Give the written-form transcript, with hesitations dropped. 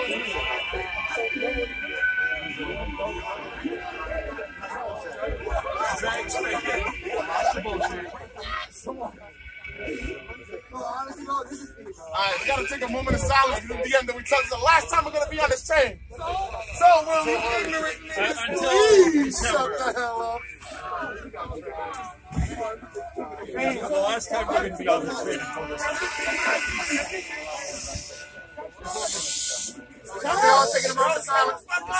Alright, we gotta take a moment of silence because at the end that we tell us the last time we're gonna be on this train. So will you ignorant niggas please shut the hell up? The last time we're gonna be on this train. Y'all taking a moment of silence.